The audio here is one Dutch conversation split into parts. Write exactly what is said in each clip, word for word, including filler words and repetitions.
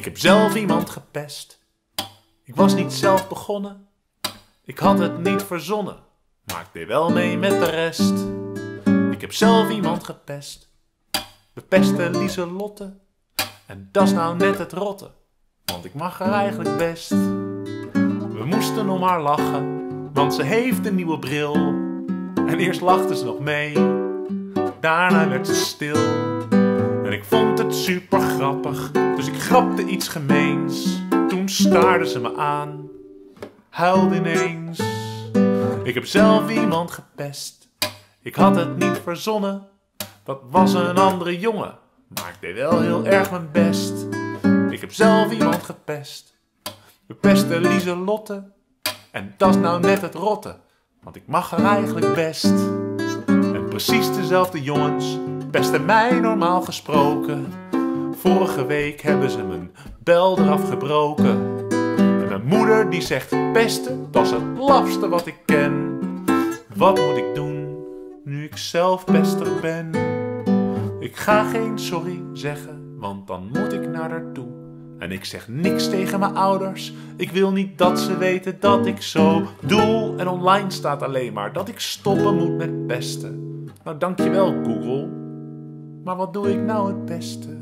Ik heb zelf iemand gepest. Ik was niet zelf begonnen. Ik had het niet verzonnen. Maar ik deed wel mee met de rest. Ik heb zelf iemand gepest. We pesten Lieselotte. En dat is nou net het rotte. Want ik mag haar eigenlijk best. We moesten om haar lachen. Want ze heeft een nieuwe bril. En eerst lachte ze nog mee. Daarna werd ze stil. En ik vond het super grappig. Dus ik grapte iets gemeens. Toen staarde ze me aan. Huilde ineens. Ik heb zelf iemand gepest. Ik had het niet verzonnen. Dat was een andere jongen. Maar ik deed wel heel erg mijn best. Ik heb zelf iemand gepest. We pesten Lieselotte. En dat is nou net het rotte. Want ik mag haar eigenlijk best. En precies dezelfde jongens pesten mij normaal gesproken. Vorige week hebben ze mijn bel eraf gebroken. En mijn moeder die zegt pesten, dat is het lafste wat ik ken. Wat moet ik doen, nu ik zelf pester ben? Ik ga geen sorry zeggen, want dan moet ik naar haar toe. En ik zeg niks tegen mijn ouders. Ik wil niet dat ze weten dat ik zo doe. En online staat alleen maar dat ik stoppen moet met pesten. Nou, dankjewel Google. Maar wat doe ik nou het beste?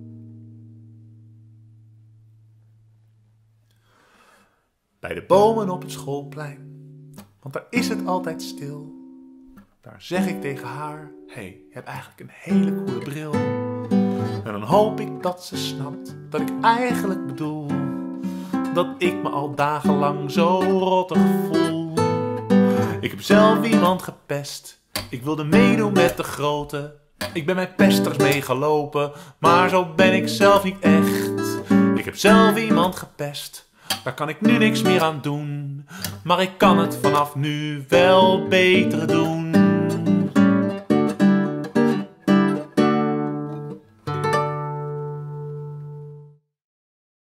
Bij de bomen op het schoolplein, want daar is het altijd stil. Daar zeg ik tegen haar, hé, hey, je hebt eigenlijk een hele coole bril. En dan hoop ik dat ze snapt dat ik eigenlijk bedoel dat ik me al dagenlang zo rottig voel. Ik heb zelf iemand gepest, ik wilde meedoen met de grote. Ik ben met pesters meegelopen, maar zo ben ik zelf niet echt. Ik heb zelf iemand gepest. Daar kan ik nu niks meer aan doen. Maar ik kan het vanaf nu wel beter doen.